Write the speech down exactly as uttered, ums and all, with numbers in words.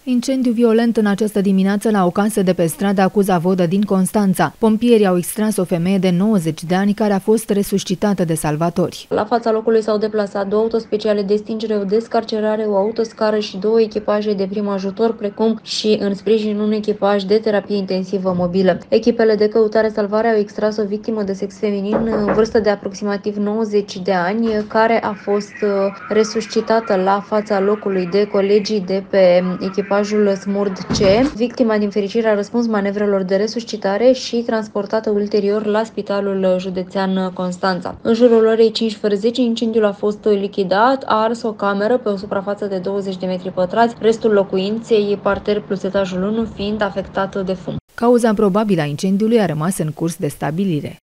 Incendiu violent în această dimineață la o casă de pe strada Cuza-Vodă din Constanța. Pompierii au extras o femeie de nouăzeci de ani care a fost resuscitată de salvatori. La fața locului s-au deplasat două autospeciale de stingere, o descarcerare, o autoscară și două echipaje de prim ajutor, precum și în sprijin un echipaj de terapie intensivă mobilă. Echipele de căutare-salvare au extras o victimă de sex feminin în vârstă de aproximativ nouăzeci de ani, care a fost resuscitată la fața locului de colegii de pe echipaj echipajul Smurd C. Victima, din fericire, a răspuns manevrelor de resuscitare și transportată ulterior la Spitalul Județean Constanța. În jurul orei cinci fără zece, incendiul a fost lichidat, a ars o cameră pe o suprafață de douăzeci de metri pătrați, restul locuinței, parter plus etajul unu, fiind afectat de fum. Cauza probabilă a incendiului a rămas în curs de stabilire.